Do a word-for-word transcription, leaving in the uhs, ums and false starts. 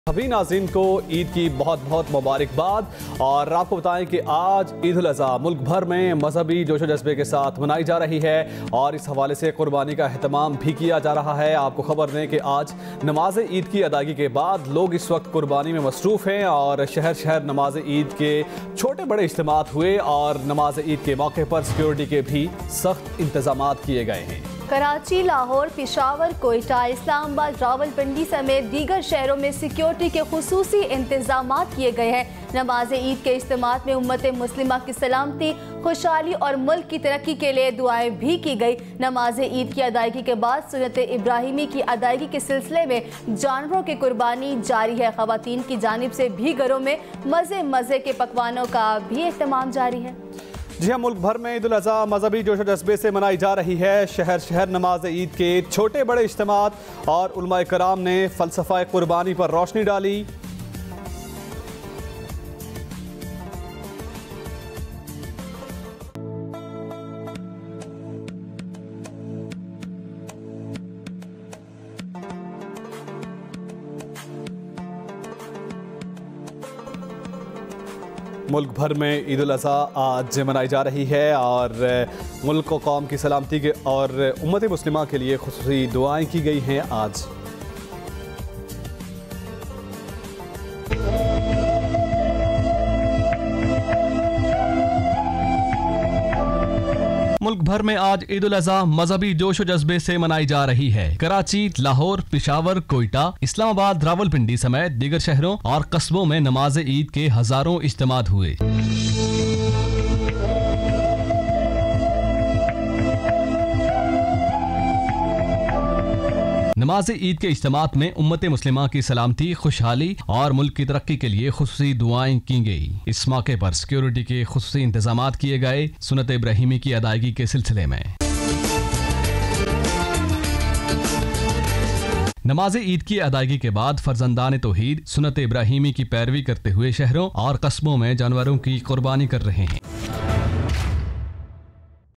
सभी नाज़रीन को ईद की बहुत बहुत मुबारकबाद। और आपको बताएं कि आज ईद उल अज़हा मुल्क भर में मजहबी जोशो जज्बे के साथ मनाई जा रही है और इस हवाले से कुर्बानी का अहतमाम भी किया जा रहा है। आपको खबर दें कि आज नमाज ईद की अदायगी के बाद लोग इस वक्त कुर्बानी में मसरूफ़ हैं और शहर शहर नमाज ईद के छोटे बड़े इज्तिमात हुए और नमाज ईद के मौके पर सिक्योरिटी के भी सख्त इंतजाम किए गए हैं। कराची, लाहौर, पेशावर, कोयटा, इस्लामाबाद, रावलपिंडी समेत दीगर शहरों में सिक्योरिटी के खुसूसी इंतजाम किए गए हैं। नमाज ईद के इज्तिमात में उम्मत मुस्लिमा की सलामती, खुशहाली और मुल्क की तरक्की के लिए दुआएं भी की गई। नमाज ईद की अदायगी के बाद सुन्नत-ए इब्राहिमी की अदायगी के सिलसिले में जानवरों की कुर्बानी जारी है। ख़वातीन की जानिब से भी घरों में मज़े मज़े के पकवानों का भी एहतमाम जारी है। जी हाँ, मुल्क भर में ईद उल अज़हा मजहबी जोश जज्बे से मनाई जा रही है। शहर शहर नमाज ईद के छोटे बड़े इज्तिमात और उलमाए कराम ने फ़लसफ़ा कुर्बानी पर रोशनी डाली। मुल्क भर में ईद उल अज़हा आज मनाई जा रही है और मुल्क व कौम की सलामती के और उम्मत मुस्लिमा के लिए खुसूसी दुआएं की गई हैं। आज मुल्क भर में आज ईद उल अज़हा मजहबी जोश जज्बे से मनाई जा रही है। कराची, लाहौर, पेशावर, कोयटा, इस्लामाबाद, रावलपिंडी समेत दीगर शहरों और कस्बों में नमाज ईद के हजारों इज्तिमात हुए। नमाज ईद के इज्तिमात में उम्मत मुस्लिमा की सलामती, खुशहाली और मुल्क की तरक्की के लिए खुसूसी दुआएं की गई। इस मौके पर सिक्योरिटी के खुसूसी इंतजाम किए गए। सुन्नत-ए इब्राहिमी की अदायगी के सिलसिले में नमाज ईद की अदायगी के बाद फर्जंदान तौहीद सुन्नत-ए इब्राहिमी की पैरवी करते हुए शहरों और कस्बों में जानवरों की कुर्बानी कर रहे हैं।